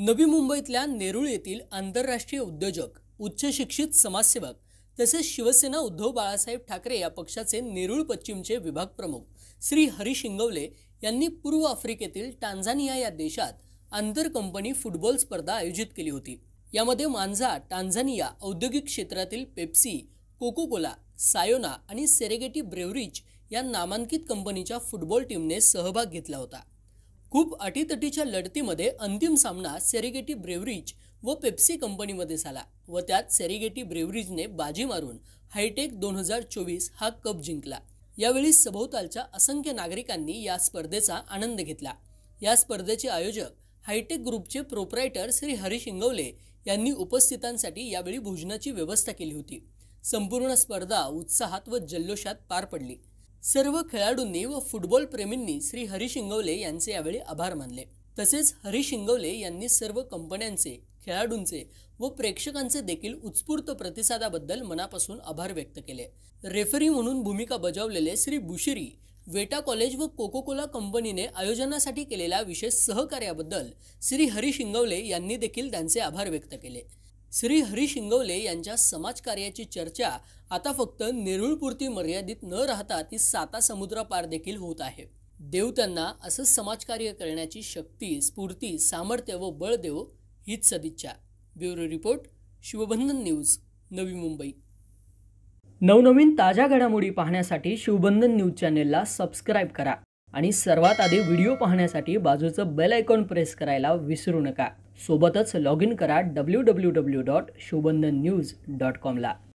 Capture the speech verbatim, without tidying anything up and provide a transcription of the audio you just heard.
नवी मुंबईतल्या नेरूळ येथील आंतरराष्ट्रीय उद्योजक, उच्च शिक्षित समाजसेवक तसेच शिवसेना उद्धव बाळासाहेब ठाकरे या पक्षाचे नेरूळ पश्चिमचे विभाग प्रमुख श्री हरी शिंगवले यांनी पूर्व आफ्रिकेतील टांझानिया या देशात आंतर कंपनी फुटबॉल स्पर्धा आयोजित केली होती। यामध्ये मांझा टांझानिया औद्योगिक क्षेत्रातील पेप्सी, कोको कोला, सायोना आणि सेरेगेटी ब्रेवरीज या नामांकित कंपनीच्या फुटबॉल टीमने सहभाग घेतला होता। खूप अटीतटीच्या लढतीमध्ये अंतिम सामना सेरेगेटी ब्रेवरीज व पेप्सी कंपनीमध्ये झाला व त्यात सेरेगेटी ब्रेवरीजने बाजी मारून हायटेक दोन हजार चोवीस हा कप जिंकला। यावेळी सभोवतालच्या असंख्य नागरिकांनी या स्पर्धेचा आनंद घेतला। या स्पर्धेचे आयोजक हायटेक ग्रुपचे प्रोप्रायटर श्री हरी शिंगवले यांनी उपस्थितांसाठी यावेळी भोजनाची व्यवस्था केली होती। संपूर्ण स्पर्धा उत्साहात व जल्लोषात पार पडली। सर्व खेळाडूंनी व फुटबॉल प्रेमींनी श्री हरी शिंगवले यांचे यावेळी आभार मानले। तसेच हरी शिंगवले यांनी सर्व कंपन्यांचे, खेळाडूंचे व प्रेक्षकांचे देखील उत्स्फूर्त प्रतिसादाबद्दल मनापासून आभार व्यक्त केले। रेफरी म्हणून भूमिका बजावलेले श्री बुशिरी, वेटा कॉलेज व कोको कोला कंपनीने आयोजनासाठी केलेल्या विशेष सहकार्याबद्दल श्री हरी शिंगवले यांनी देखील त्यांचे आभार व्यक्त केले। श्री हरी शिंगवले यांच्या समाजकार्याची चर्चा आता फक्त नेरूळपुरती मर्यादित न राहता ती साता समुद्रापार देखील होत आहे। देव त्यांना असं समाजकार्य करण्याची शक्ती, स्फूर्ती, सामर्थ्य व बळ देवो हीच सदिच्छा। ब्युरो रिपोर्ट, शिवबंधन न्यूज, नवी मुंबई। नवनवीन ताज्या घडामोडी पाहण्यासाठी शिवबंधन न्यूज चॅनेलला सबस्क्राइब करा आणि सर्वात आधी व्हिडिओ पाहण्यासाठी बाजूचं बेल आयकॉन प्रेस करायला विसरू नका। सोबतच लॉग इन करा W W W dot Shivbandhan news dot com ला।